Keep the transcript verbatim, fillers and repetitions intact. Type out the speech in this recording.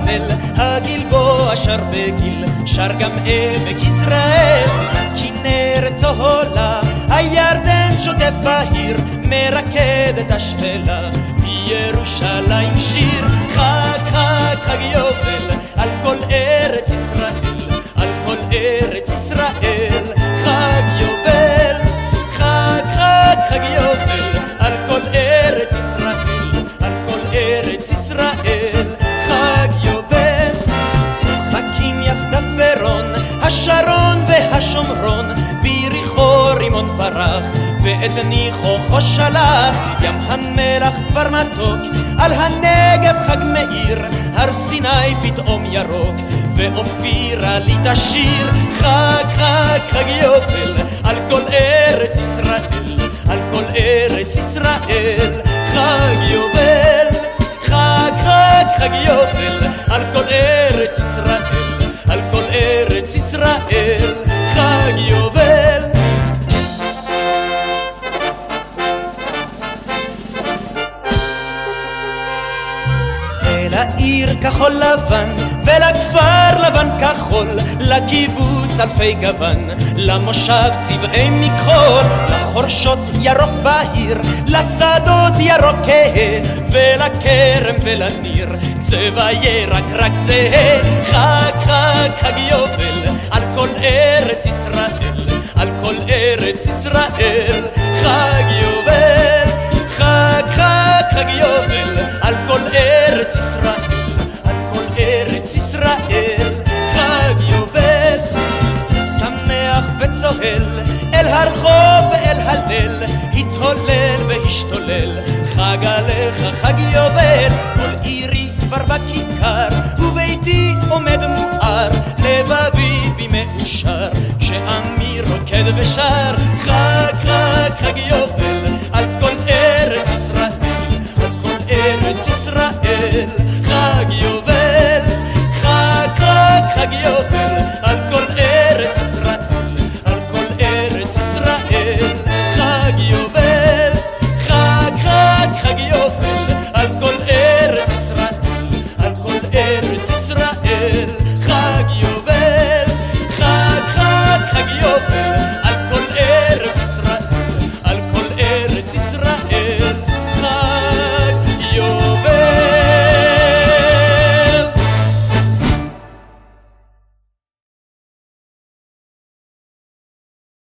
בבל, הגלבוע שר בגיל, שר גם עמק יזרעאל. כנרת צהולה, הירדן שוטף בהיר, מרקד את השפלה, וירושלים שיר. חג חג חג יובל, על כל ארץ ישראל, על כל ארץ ישראל. חג יובל, חג חג חג יובל, על כל ארץ ישראל, על כל ארץ ישראל. חג יובל, צוחקים יחדיו ברון, השרון והשומרון, ביריחו רימון פרח, ואת ניחוחו שלח. ים המלח כבר מתוק, על הנגב חג מאיר, הר סיני פתאום ירוק, ואופירה לי תשיר. חג חג חג יובל, על כל ארץ ישראל, על כל ארץ ישראל. חג יובל, חג חג חג יובל, על כל ארץ ישראל, על כל ארץ ישראל. חג יובל. לעיר כחול לבן, ולכפר לבן כחול, לקיבוץ אלפי גוון, למושב צבעי מכחול, לחורשות ירוק בהיר, לשדות ירוק כהה, ולכרם ולניר צבע ירק רק זהה. חג חג חג יובל, על כל ארץ ישראל, על כל ארץ ישראל. חג יובל, חג חג חג יובל, על כל ארץ ישראל, על כל ארץ ישראל. חג יובל, זה שמח וצוהל, אל הרחוב ואל הליל, התהולל והשתולל. חג עליך חג יובל, כל עירי כבר בכיכר, וביתי עומד מואר, לבבי בי מאושר, כשעמי רוקד ושר. חג חג חג יובל, על כל ארץ ישראל, על כל ארץ ישראל. חג יובל, חג חג חג יובל.